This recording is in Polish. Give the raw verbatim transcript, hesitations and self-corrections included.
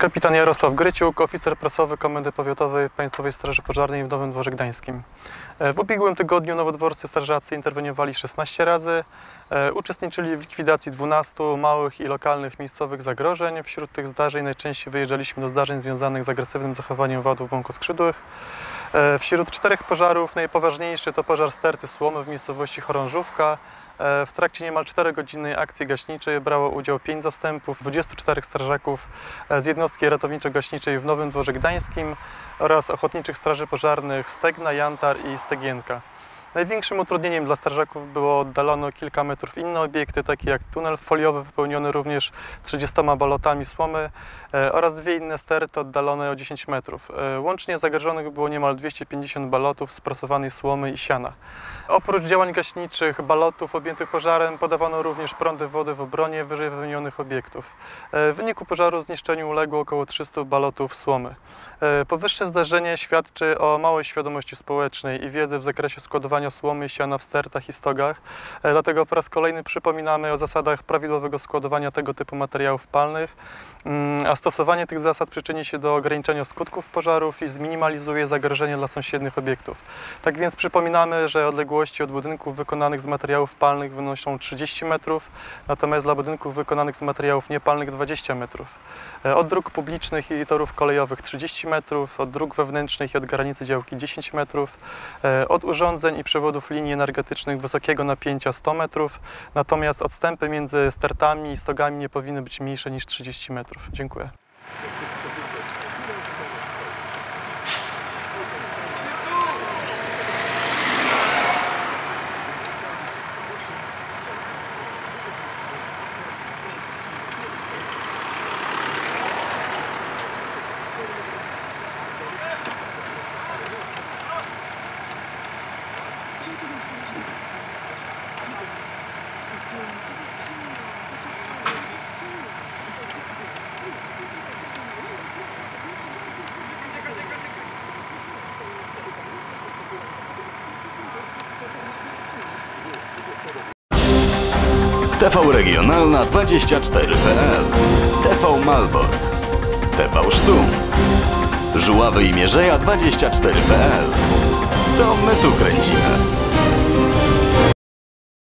Kapitan Jarosław Gryciuk, oficer prasowy Komendy Powiatowej Państwowej Straży Pożarnej w Nowym Dworze Gdańskim. W ubiegłym tygodniu nowodworscy strażacy interweniowali szesnaście razy, uczestniczyli w likwidacji dwunastu małych i lokalnych miejscowych zagrożeń. Wśród tych zdarzeń najczęściej wyjeżdżaliśmy do zdarzeń związanych z agresywnym zachowaniem owadów błonkoskrzydłych. Wśród czterech pożarów najpoważniejszy to pożar sterty słomy w miejscowości Chorążówka. W trakcie niemal czterogodzinnej akcji gaśniczej brało udział pięć zastępów, dwudziestu czterech strażaków z jednostki ratowniczo-gaśniczej w Nowym Dworze Gdańskim oraz ochotniczych straży pożarnych Stegna, Jantar i Stegienka. Największym utrudnieniem dla strażaków było oddalone o kilka metrów inne obiekty, takie jak tunel foliowy wypełniony również trzydziestoma balotami słomy oraz dwie inne sterty oddalone o dziesięć metrów. Łącznie zagrożonych było niemal dwieście pięćdziesiąt balotów sprasowanej słomy i siana. Oprócz działań gaśniczych balotów objętych pożarem podawano również prądy wody w obronie wyżej wymienionych obiektów. W wyniku pożaru zniszczeniu uległo około trzystu balotów słomy. Powyższe zdarzenie świadczy o małej świadomości społecznej i wiedzy w zakresie składowania słomy i siana w stertach i stogach. Dlatego po raz kolejny przypominamy o zasadach prawidłowego składowania tego typu materiałów palnych, a stosowanie tych zasad przyczyni się do ograniczenia skutków pożarów i zminimalizuje zagrożenie dla sąsiednich obiektów. Tak więc przypominamy, że odległości od budynków wykonanych z materiałów palnych wynoszą trzydzieści metrów, natomiast dla budynków wykonanych z materiałów niepalnych dwadzieścia metrów. Od dróg publicznych i torów kolejowych trzydzieści metrów, od dróg wewnętrznych i od granicy działki dziesięć metrów, od urządzeń i przewodów linii energetycznych wysokiego napięcia sto metrów, natomiast odstępy między stertami i stogami nie powinny być mniejsze niż trzydzieści metrów. Dziękuję. T V Regionalna dwadzieścia cztery kropka p l, T V Malbork, T V Sztum, Żuławy i Mierzeja dwadzieścia cztery kropka p l. To my tu kręcimy.